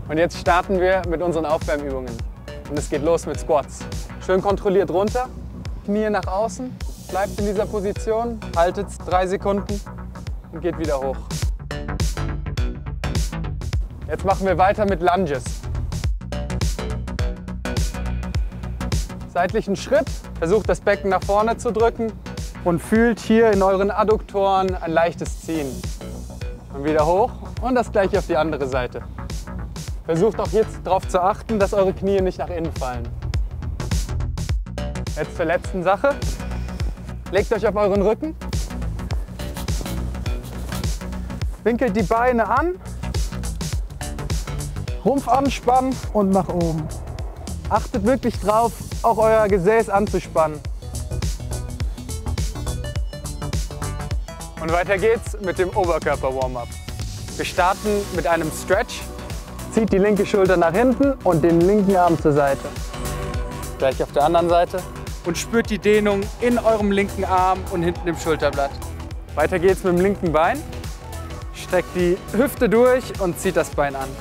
Und jetzt starten wir mit unseren Aufwärmübungen. Und es geht los mit Squats. Schön kontrolliert runter, Knie nach außen, bleibt in dieser Position, haltet 3 Sekunden und geht wieder hoch. Jetzt machen wir weiter mit Lunges. Seitlichen Schritt, versucht das Becken nach vorne zu drücken und fühlt hier in euren Adduktoren ein leichtes Ziehen. Und wieder hoch und das gleiche auf die andere Seite. Versucht auch jetzt darauf zu achten, dass eure Knie nicht nach innen fallen. Jetzt zur letzten Sache. Legt euch auf euren Rücken. Winkelt die Beine an. Rumpf anspannen und nach oben. Achtet wirklich drauf, auch euer Gesäß anzuspannen. Und weiter geht's mit dem Oberkörper-Warm-up. Wir starten mit einem Stretch. Zieht die linke Schulter nach hinten und den linken Arm zur Seite. Gleich auf der anderen Seite. Und spürt die Dehnung in eurem linken Arm und hinten im Schulterblatt. Weiter geht's mit dem linken Bein. Streckt die Hüfte durch und zieht das Bein an.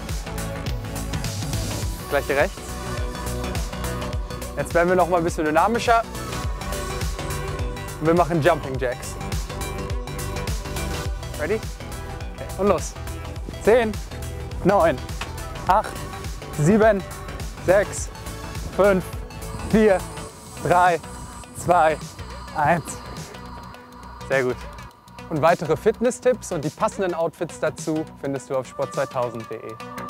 Gleiche rechts. Jetzt werden wir noch mal ein bisschen dynamischer. Und wir machen Jumping Jacks. Ready? Okay. Und los. 10, 9, 8, 7, 6, 5, 4, 3, 2, 1. Sehr gut. Und weitere Fitness-Tipps und die passenden Outfits dazu findest du auf sport2000.de.